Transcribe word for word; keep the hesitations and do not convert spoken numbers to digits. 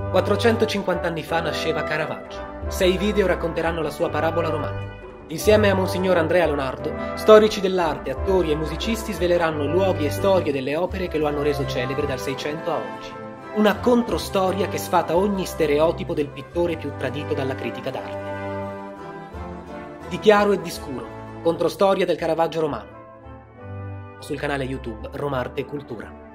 quattrocentocinquanta anni fa nasceva Caravaggio. Sei video racconteranno la sua parabola romana. Insieme a Monsignor Andrea Leonardo, storici dell'arte, attori e musicisti sveleranno luoghi e storie delle opere che lo hanno reso celebre dal Seicento a oggi. Una controstoria che sfata ogni stereotipo del pittore più tradito dalla critica d'arte. Di chiaro e di scuro, controstoria del Caravaggio romano. Sul canale YouTube Romarte Cultura.